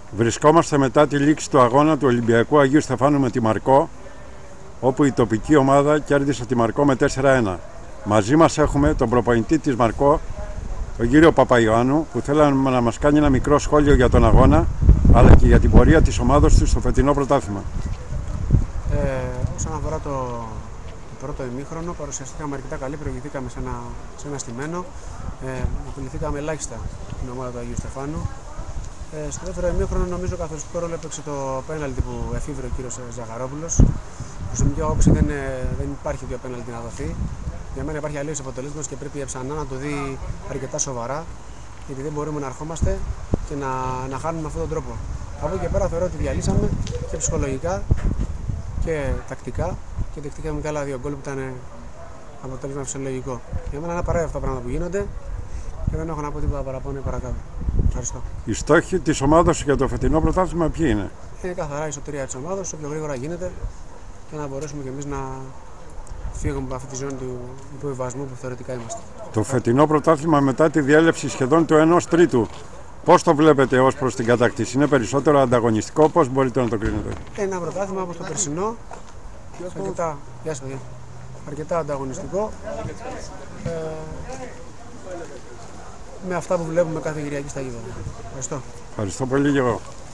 Βρισκόμαστε μετά τη λήξη του αγώνα του Ολυμπιακού Αγίου Στεφάνου με τη Μαρκό, όπου η τοπική ομάδα κέρδισε τη Μαρκό με 4-1. Μαζί μας έχουμε τον προπονητή της Μαρκό, τον κύριο Παπαϊωάννου, που θέλαμε να μας κάνει ένα μικρό σχόλιο για τον αγώνα, αλλά και για την πορεία της ομάδας του στο φετινό πρωτάθλημα. Όσον αφορά το πρώτο ημίχρονο, παρουσιαστήκαμε αρκετά καλή, προηγηθήκαμε σε ένα στημένο. Απειληθήκαμε ελάχιστα την ομάδα του Αγίου Στεφάνου. Στο δεύτερο ημίχρονο, νομίζω καθοριστικό ρόλο έπαιξε το πέναλτι που εφήβρε ο κύριος Ζαχαρόπουλος. Προσωπική άποψη δεν υπάρχει δύο πέναλτι να δοθεί. Για μένα υπάρχει αλλίωση αποτελέσματος και πρέπει ξανά να το δει αρκετά σοβαρά, γιατί δεν μπορούμε να ερχόμαστε και να χάνουμε με αυτόν τον τρόπο. Από εκεί και πέρα θεωρώ ότι διαλύσαμε και ψυχολογικά και τακτικά και δεχτήκαμε και άλλα δύο γκολ που ήταν αποτέλεσμα φυσιολογικό. Για μένα είναι απαραίτητα αυτά τα πράγματα που γίνονται και δεν έχω να πω τίποτα παραπάνω ή παρακάτω. Ευχαριστώ. Οι στόχοι της ομάδας για το φετινό πρωτάθλημα ποιοι είναι? Είναι καθαρά η σωτηρία της ομάδας, όσο πιο γρήγορα γίνεται, και να μπορέσουμε κι εμείς να φύγουμε από αυτή τη ζώνη του υποβιβασμού που θεωρητικά είμαστε. Το φετινό πρωτάθλημα μετά τη διέλευση σχεδόν του 1/3. Πώς το βλέπετε ως προς την κατάκτηση? Είναι περισσότερο ανταγωνιστικό? Πώς μπορείτε να το κρίνετε? Ένα πρωτάθλημα όπως το περσινό, αρκετά ανταγωνιστικό, με αυτά που βλέπουμε κάθε Κυριακή στα γήπεδα. Ευχαριστώ. Ευχαριστώ πολύ και εγώ.